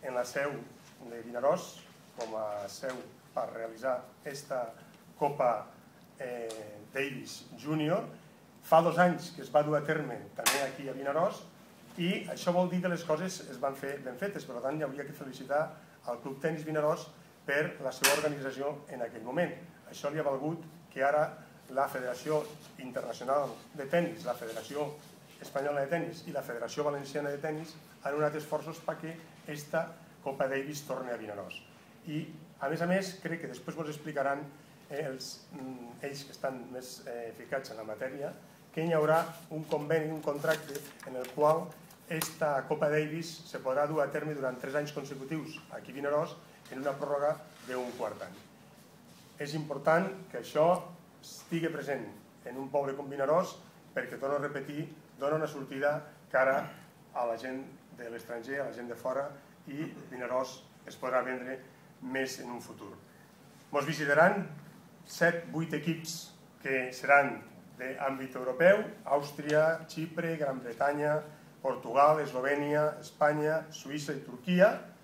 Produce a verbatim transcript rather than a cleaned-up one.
en la seu de Vinaròs com a seu per realitzar aquesta Copa Davis Júnior. Fa dos anys que es va dur a terme també aquí a Vinaròs i això vol dir que les coses es van fer ben fetes. Per tant, hi hauria que felicitar al Club Tenis Vinaròs per la seva organització en aquell moment. Això li ha valgut que ara la Federació Internacional de Tenis, la Federació Espanyola de Tenis i la Federació Valenciana de Tenis han unat esforços perquè aquesta Copa Davis torni a Vinaròs. I, a més a més, crec que després ens explicaran ells que estan més ficats en la matèria, que hi haurà un conveni, un contracte en el qual aquesta Copa Davis se podrà dur a terme durant tres anys consecutius aquí a Vinaròs en una pròrroga d'un quart any. És important que això estigui present en un poble com Vinaròs perquè, torno a repetir, dona una sortida cara a la gent de l'estranger, a la gent de fora, i Vinaròs es podrà vendre més en un futur. Ens visitaran set, vuit equips que seran d'àmbit europeu: Àustria, Xipre, Gran Bretanya, Portugal, Eslovènia, Espanya, Suïssa i Turquia.